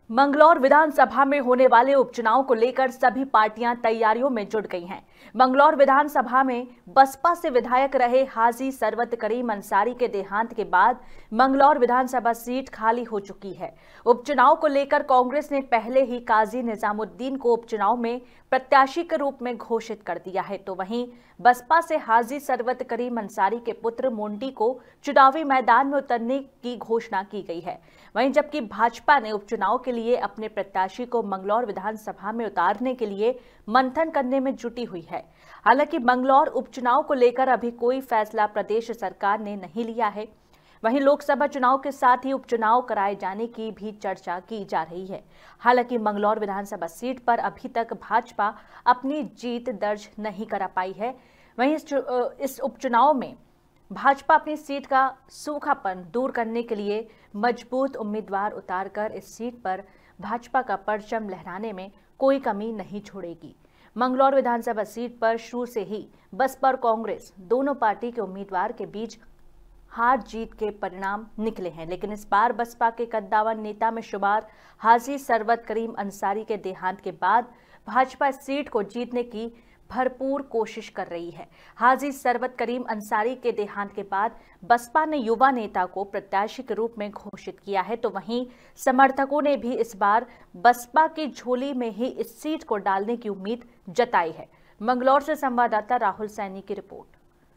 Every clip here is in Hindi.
मंगलौर विधानसभा में होने वाले उपचुनाव को लेकर सभी पार्टियां तैयारियों में जुट गई हैं। मंगलौर विधानसभा में बसपा से विधायक रहे हाजी सरवत करीम अंसारी के देहांत के बाद मंगलौर विधानसभा सीट खाली हो चुकी है। उपचुनाव को लेकर कांग्रेस ने पहले ही काजी निजामुद्दीन को उपचुनाव में प्रत्याशी के रूप में घोषित कर दिया है, तो वहीं बसपा से हाजी सरवत करीम अंसारी के पुत्र मोंटी को चुनावी मैदान में उतरने की घोषणा की गई है। वहीं जबकि भाजपा ने उपचुनाव के लिए अपने प्रत्याशी को मंगलौर विधानसभा में उतारने के लिए मंथन करने में जुटी हुई है। हालांकि मंगलौर उपचुनाव को लेकर अभी कोई फैसला प्रदेश सरकार ने नहीं लिया है। वहीं लोकसभा चुनाव के साथ ही उपचुनाव कराए जाने की भी चर्चा की जा रही है। हालांकि मंगलौर विधानसभा सीट पर अभी तक भाजपा अपनी जीत दर्ज नहीं करा पाई है। वहीं इस उपचुनाव में भाजपा अपनी सीट का सूखापन दूर करने के लिए मजबूत उम्मीदवार उतारकर इस सीट पर भाजपा का परचम लहराने में कोई कमी नहीं छोड़ेगी। मंगलौर विधानसभा सीट पर शुरू से ही बसपा और कांग्रेस दोनों पार्टी के उम्मीदवार के बीच हार जीत के परिणाम निकले हैं, लेकिन इस बार बसपा के कद्दावर नेता में शुमार हाजी सरवत करीम अंसारी के देहांत के बाद भाजपा इस सीट को जीतने की भरपूर कोशिश कर रही है। हाजी सरवत करीम अंसारी के देहांत के बाद बसपा ने युवा नेता को प्रत्याशी के रूप में घोषित किया है, तो वहीं समर्थकों ने भी इस बार बसपा की झोली में ही इस सीट को डालने की उम्मीद जताई है। मंगलौर से संवाददाता राहुल सैनी की रिपोर्ट।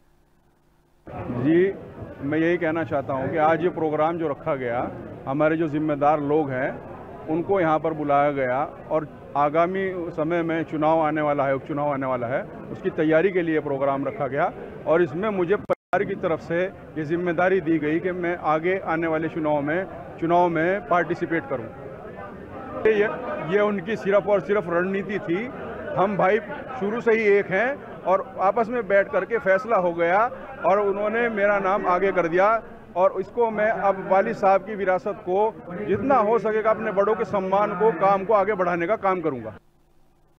जी, मैं यही कहना चाहता हूं कि आज ये प्रोग्राम जो रखा गया, हमारे जो जिम्मेदार लोग हैं उनको यहाँ पर बुलाया गया और आगामी समय में चुनाव आने वाला है, उपचुनाव आने वाला है, उसकी तैयारी के लिए प्रोग्राम रखा गया। और इसमें मुझे परिवार की तरफ से ये जिम्मेदारी दी गई कि मैं आगे आने वाले चुनाव में पार्टिसिपेट करूं। ये उनकी सिर्फ और सिर्फ रणनीति थी। हम भाई शुरू से ही एक हैं और आपस में बैठ करके फैसला हो गया और उन्होंने मेरा नाम आगे कर दिया। और इसको मैं अब वालिद साहब की विरासत को जितना हो सकेगा अपने बड़ों के सम्मान को, काम को आगे बढ़ाने का काम करूंगा।